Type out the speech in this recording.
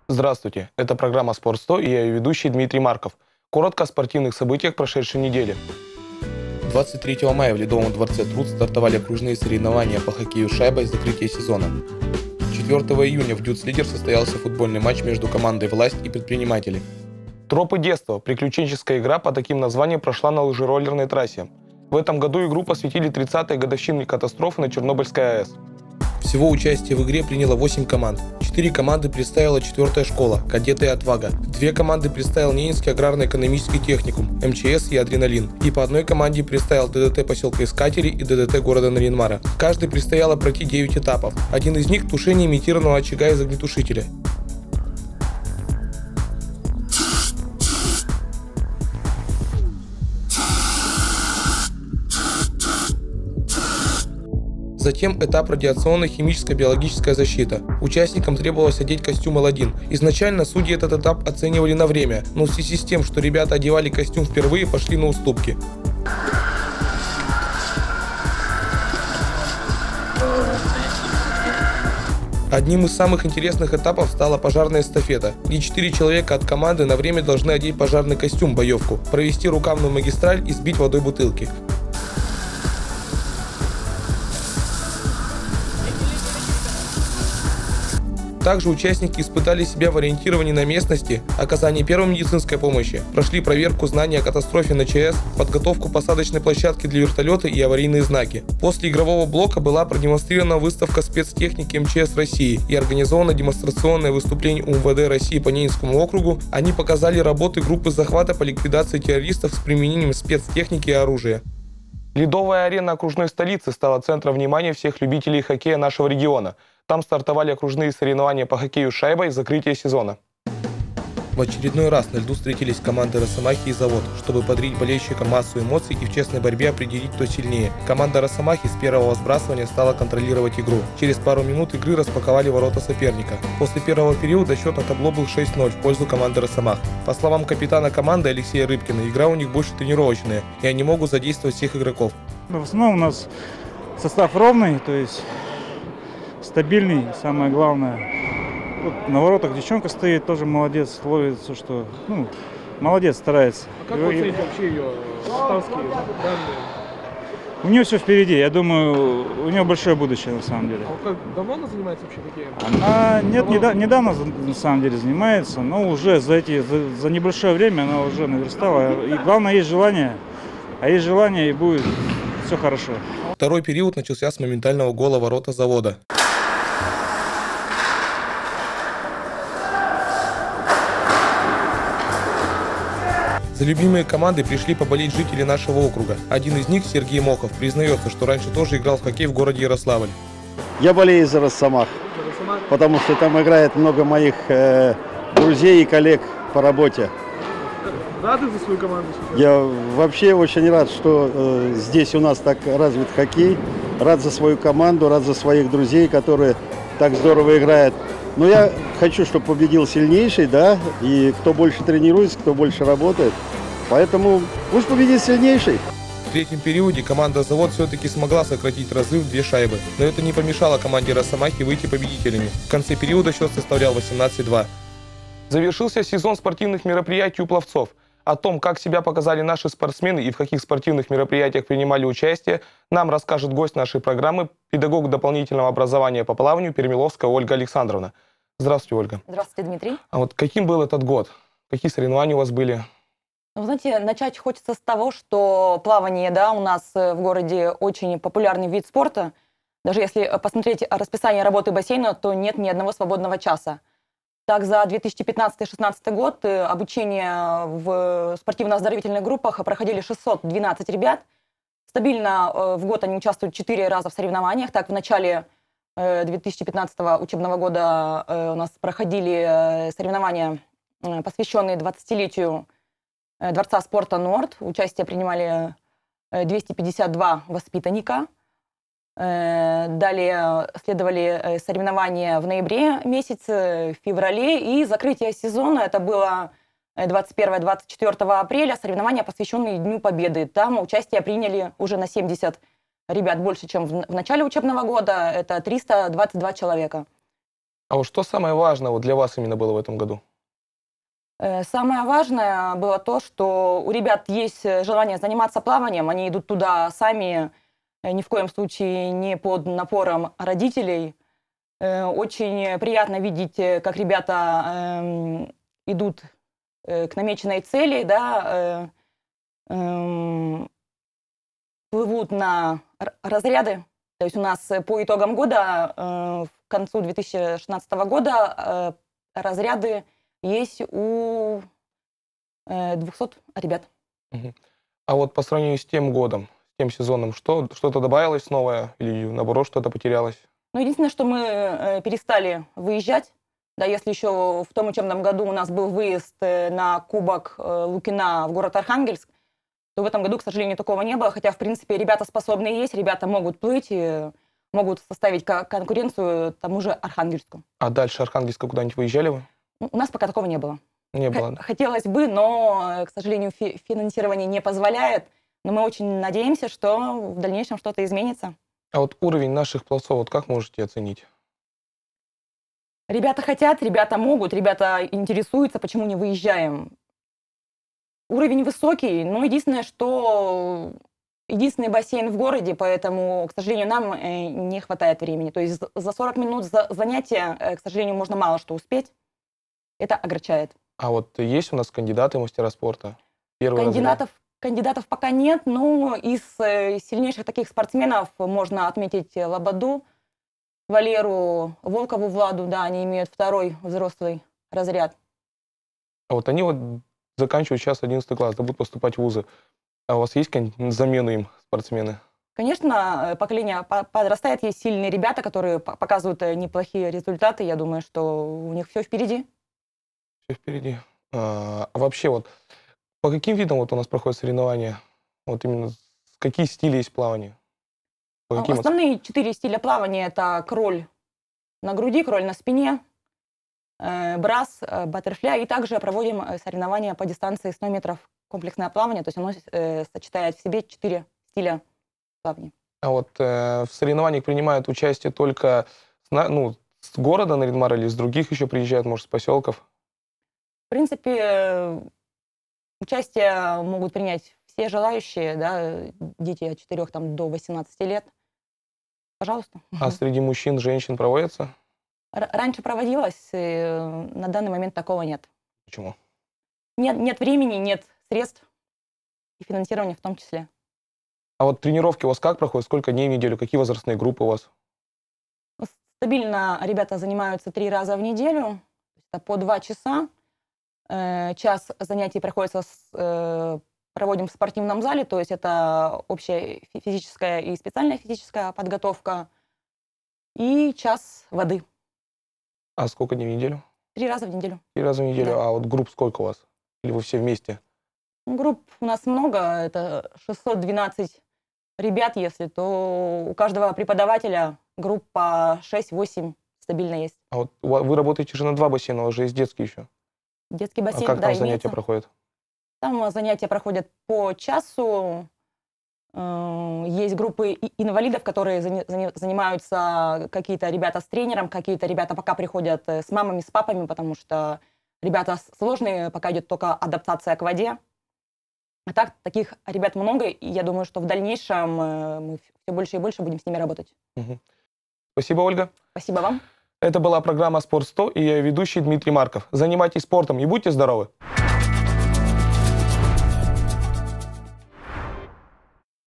Здравствуйте, это программа «Спорт 100» и я ее ведущий Дмитрий Марков. Коротко о спортивных событиях прошедшей недели. 23 мая в Ледовом дворце Труд стартовали окружные соревнования по хоккею с шайбой закрытия сезона. 4 июня в Дюц Лидер состоялся футбольный матч между командой «Власть» и «Предприниматели». Тропы детства. Приключенческая игра по таким названиям прошла на лыжероллерной трассе. В этом году игру посвятили 30-й годовщине катастрофы на Чернобыльской АЭС. Всего участие в игре приняло 8 команд. 4 команды представила 4-я школа, кадеты и отвага. 2 команды представил Ненецкий аграрно-экономический техникум, МЧС и Адреналин. И по одной команде представил ДДТ поселка Искатели и ДДТ города Нарьян-Мара. Каждый предстояло пройти 9 этапов. Один из них – тушение имитированного очага из огнетушителя. Затем этап радиационная химическо-биологическая защита. Участникам требовалось одеть костюм Аладдин. Изначально судьи этот этап оценивали на время, но в связи с тем, что ребята одевали костюм впервые, пошли на уступки. Одним из самых интересных этапов стала пожарная эстафета, где 4 человека от команды на время должны одеть пожарный костюм боевку, провести рукавную магистраль и сбить водой бутылки. Также участники испытали себя в ориентировании на местности, оказании первой медицинской помощи, прошли проверку знаний о катастрофе на ЧАЭС, подготовку посадочной площадки для вертолета и аварийные знаки. После игрового блока была продемонстрирована выставка спецтехники МЧС России и организовано демонстрационное выступление УМВД России по Ненецкому округу. Они показали работы группы захвата по ликвидации террористов с применением спецтехники и оружия. Ледовая арена окружной столицы стала центром внимания всех любителей хоккея нашего региона. Там стартовали окружные соревнования по хоккею с шайбой закрытия сезона. В очередной раз на льду встретились команды «Росомахи» и «Завод», чтобы подарить болельщикам массу эмоций и в честной борьбе определить, кто сильнее. Команда «Росомахи» с первого сбрасывания стала контролировать игру. Через пару минут игры распаковали ворота соперника. После первого периода счет на табло был 6-0 в пользу команды «Росомах». По словам капитана команды Алексея Рыбкина, игра у них больше тренировочная, и они могут задействовать всех игроков. В основном у нас состав ровный, то есть стабильный, самое главное. Вот на воротах девчонка стоит, тоже молодец, ловит все, что... молодец, старается. А как вы оцените вообще ее ставские данные? У нее все впереди, я думаю, у нее большое будущее на самом деле. А как, давно она занимается вообще хоккеем? Она недавно на самом деле занимается, но уже за небольшое время она уже наверстала. И главное, есть желание, и будет все хорошо. Второй период начался с моментального гола ворота «Завода». За любимые команды пришли поболеть жители нашего округа. Один из них, Сергей Мохов, признается, что раньше тоже играл в хоккей в городе Ярославль. Я болею за «Росомах», потому что там играет много моих друзей и коллег по работе. Рады за свою команду сейчас? Я вообще очень рад, что здесь у нас так развит хоккей. Рад за свою команду, рад за своих друзей, которые так здорово играют. Но я хочу, чтобы победил сильнейший, да, и кто больше тренируется, кто больше работает. Поэтому пусть победит сильнейший. В третьем периоде команда «Завод» все-таки смогла сократить разрыв в 2 шайбы, но это не помешало команде «Росомахи» выйти победителями. В конце периода счет составлял 18-2. Завершился сезон спортивных мероприятий у пловцов. О том, как себя показали наши спортсмены и в каких спортивных мероприятиях принимали участие, нам расскажет гость нашей программы, педагог дополнительного образования по плаванию Пермиловская Ольга Александровна. Здравствуйте, Ольга. Здравствуйте, Дмитрий. А вот каким был этот год? Какие соревнования у вас были? Ну, знаете, начать хочется с того, что плавание, да, у нас в городе очень популярный вид спорта. Даже если посмотреть расписание работы бассейна, то нет ни одного свободного часа. Так, за 2015-2016 год обучение в спортивно-оздоровительных группах проходили 612 ребят. Стабильно в год они участвуют 4 раза в соревнованиях. Так, в начале 2015 учебного года у нас проходили соревнования, посвященные 20-летию Дворца спорта «Норд». Участие принимали 252 воспитанника. Далее следовали соревнования в ноябре месяце, в феврале, и закрытие сезона, это было 21-24 апреля, соревнования, посвященные Дню Победы. Там участие приняли уже на 70 ребят больше, чем в начале учебного года, это 322 человека. А вот что самое важное вот для вас именно было в этом году? Самое важное было то, что у ребят есть желание заниматься плаванием, они идут туда сами, ни в коем случае не под напором родителей. Очень приятно видеть, как ребята идут к намеченной цели, да, плывут на разряды. То есть у нас по итогам года, к концу 2016 года, разряды есть у 200 ребят. Мгм. А вот по сравнению с тем годом, с тем сезоном, что-то добавилось новое или наоборот что-то потерялось? Ну, единственное, что мы перестали выезжать. Да, если еще в том учебном году у нас был выезд на Кубок Лукина в город Архангельск, то в этом году, к сожалению, такого не было. Хотя, в принципе, ребята способные есть, ребята могут плыть, и могут составить конкуренцию тому же Архангельску. А дальше Архангельска куда-нибудь выезжали вы? У нас пока такого не было. Не было, да? Хотелось бы, но, к сожалению, финансирование не позволяет. Но мы очень надеемся, что в дальнейшем что-то изменится. А вот уровень наших пловцов, вот как можете оценить? Ребята хотят, ребята могут, ребята интересуются, почему не выезжаем. Уровень высокий, но единственное, что единственный бассейн в городе, поэтому, к сожалению, нам не хватает времени. То есть за 40 минут занятия, к сожалению, можно мало что успеть. Это огорчает. А вот есть у нас кандидаты в мастера спорта? Первый разряд. Кандидатов пока нет, но из сильнейших таких спортсменов можно отметить Лободу, Валеру, Волкову Владу, да, они имеют второй взрослый разряд. А вот они вот заканчивают сейчас 11 класс, да, будут поступать в вузы. А у вас есть замену им спортсмены? Конечно, поколение подрастает, есть сильные ребята, которые показывают неплохие результаты. Я думаю, что у них все впереди. Все впереди. А вообще вот по каким видам вот у нас проходят соревнования? Вот именно какие стили есть плавания? По каким Основные 4 стиля плавания – это кроль на груди, кроль на спине, брас, баттерфляй. И также проводим соревнования по дистанции 100 метров комплексное плавание. То есть оно сочетает в себе 4 стиля плавания. А вот в соревнованиях принимают участие только с города Нарьян-Мар или с других еще приезжают, может, с поселков? В принципе, участие могут принять все желающие, да, дети от 4 до 18 лет. Пожалуйста. А среди мужчин, женщин проводится? Раньше проводилось, на данный момент такого нет. Почему? Нет времени, нет средств и финансирования в том числе. А вот тренировки у вас как проходят? Сколько дней в неделю? Какие возрастные группы у вас? Стабильно ребята занимаются 3 раза в неделю, это по 2 часа. Час занятий проводим в спортивном зале, то есть это общая физическая и специальная физическая подготовка. И час воды. А сколько дней в неделю? 3 раза в неделю. 3 раза в неделю. Да. А вот групп сколько у вас? Или вы все вместе? Групп у нас много, это 612 ребят, если, то у каждого преподавателя группа 6-8 стабильно есть. А вот вы работаете же на 2 бассейна, у вас же есть детский еще. Детский бассейн, А как да, там занятия имеется. проходят? Там занятия проходят по часу. Есть группы инвалидов, которые занимаются какие-то ребята с тренером, какие-то ребята пока приходят с мамами, с папами, потому что ребята сложные, пока идет только адаптация к воде. А так, таких ребят много, и я думаю, что в дальнейшем мы все больше и больше будем с ними работать. Угу. Спасибо, Ольга. Спасибо вам. Это была программа «Спорт 100» и я ведущий Дмитрий Марков. Занимайтесь спортом и будьте здоровы!